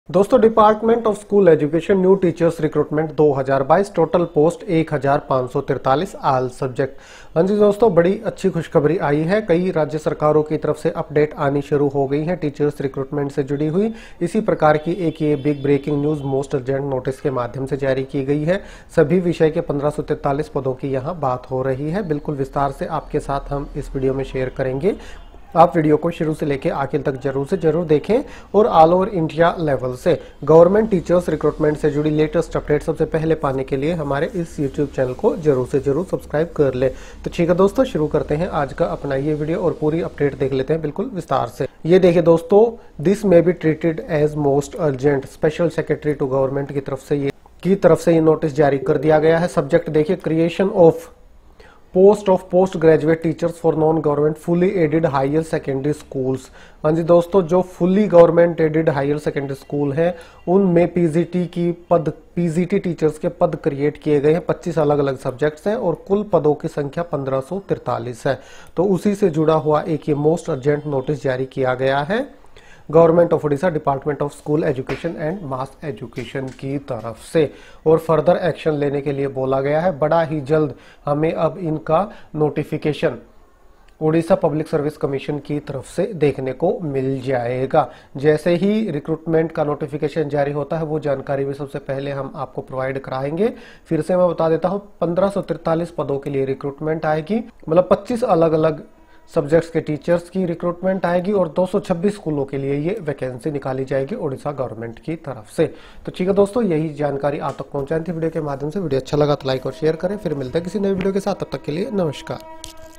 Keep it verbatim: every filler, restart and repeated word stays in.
दोस्तों, department of school education new teachers recruitment दो हज़ार बाईस, टोटल पोस्ट एक हज़ार पाँच सौ तैंतालीस, आल सब्जेक्ट। हाँ जी दोस्तों, बड़ी अच्छी खुशखबरी आई है। कई राज्य सरकारों की तरफ से अपडेट आनी शुरू हो गई है टीचर्स रिक्रूटमेंट से जुड़ी हुई। इसी प्रकार की एक ये big breaking news most urgent notice के माध्यम से जारी की गई है। सभी विषय के पंद्रह सौ तैंतालीस पदों की यहाँ बात हो रही है। बिल्कुल विस्तार से आपके साथ हम इस वीडियो में शेयर करेंगे। आप वीडियो को शुरू से लेकर आखिर तक जरूर से जरूर देखें और ऑल ओवर इंडिया लेवल से गवर्नमेंट टीचर्स रिक्रूटमेंट से जुड़ी लेटेस्ट अपडेट सबसे पहले पाने के लिए हमारे इस यूट्यूब चैनल को जरूर से जरूर सब्सक्राइब कर ले। तो ठीक है दोस्तों, शुरू करते हैं आज का अपना ये वीडियो और पूरी अपडेट देख लेते हैं बिल्कुल विस्तार से। ये देखिए दोस्तों, this may be treated as most urgent, special secretary to government की तरफ से ये की तरफ से ये नोटिस जारी कर दिया गया है। सब्जेक्ट देखिए, creation of post of post graduate teachers for non government fully aided higher secondary schools. हाँ जी दोस्तों, जो fully government aided higher secondary school है उनमें पीजीटी की पद पीजीटी टीचर्स के पद क्रिएट किए गए हैं। पच्चीस अलग अलग सब्जेक्ट्स हैं और कुल पदों की संख्या पंद्रह सौ तैंतालीस है। तो उसी से जुड़ा हुआ एक ये मोस्ट अर्जेंट नोटिस जारी किया गया है government of Orissa, department of school education and mass education की तरफ से, और फर्दर एक्शन लेने के लिए बोला गया है। बड़ा ही जल्द हमें अब इनका notification Orissa public service commission की तरफ से देखने को मिल जाएगा। जैसे ही रिक्रूटमेंट का नोटिफिकेशन जारी होता है वो जानकारी भी सबसे पहले हम आपको प्रोवाइड कराएंगे। फिर से मैं बता देता हूं, पंद्रह सौ तैंतालीस पदों के लिए रिक्रूटमेंट आएगी, मतलब पच्चीस अलग अलग सब्जेक्ट्स के टीचर्स की रिक्रूटमेंट आएगी और दो सौ छब्बीस स्कूलों के लिए ये वैकेंसी निकाली जाएगी उड़ीसा गवर्नमेंट की तरफ से। तो ठीक है दोस्तों, यही जानकारी आप तक पहुंचाई थी वीडियो के माध्यम से। वीडियो अच्छा लगा तो लाइक और शेयर करें। फिर मिलते हैं किसी नए वीडियो के साथ, तब तक के लिए नमस्कार।